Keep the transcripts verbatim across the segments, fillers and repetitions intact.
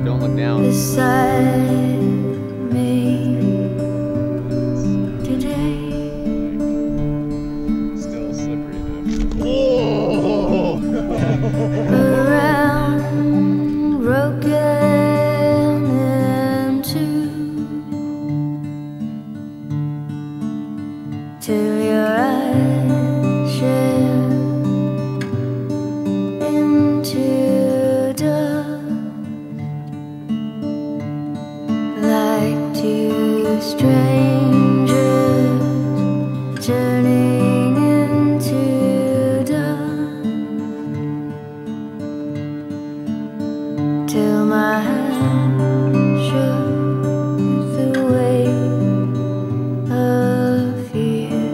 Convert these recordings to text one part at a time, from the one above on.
don't look down. Beside me today. Still slippery though. Oh! Around broken in two, till your eyes share into like two strangers turning into dust, till my hand shows the weight of fear.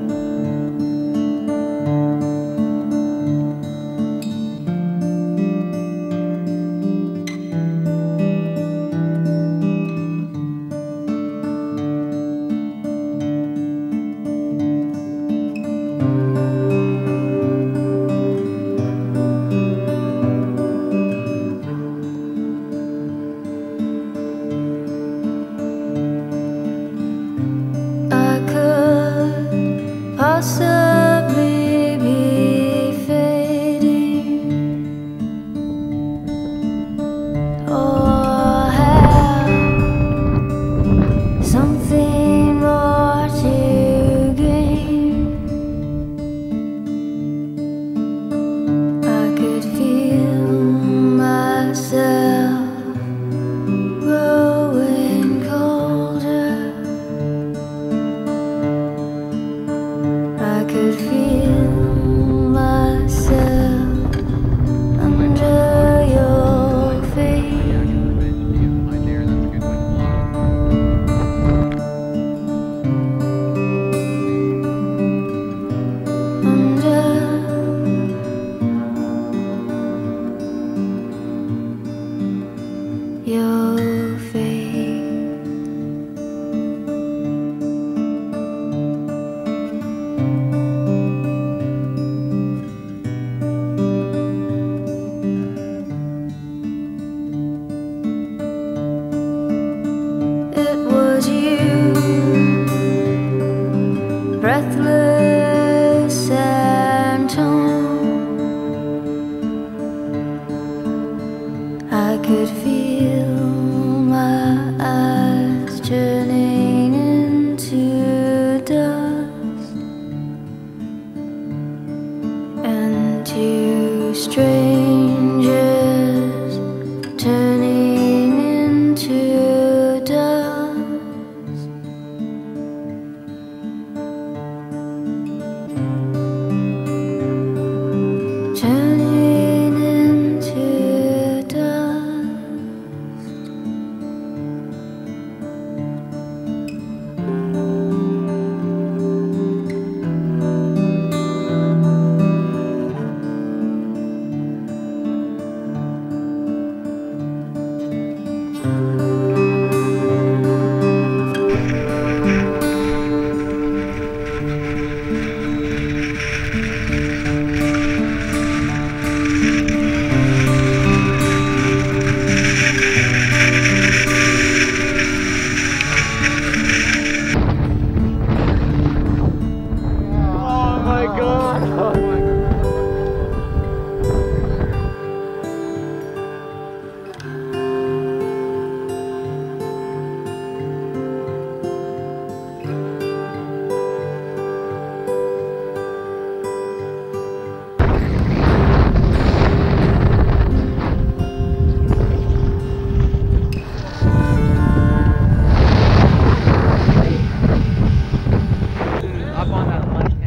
Possibly be fading, or have something more to gain. I could feel myself growing colder. I could feel myself under your feet. Under your feet. Breathless and torn, I could feel my eyes turning into dust, and two strangers turning into dust. Turning into dust.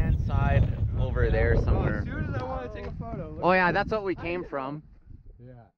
Oh yeah, that's what we came from. Yeah.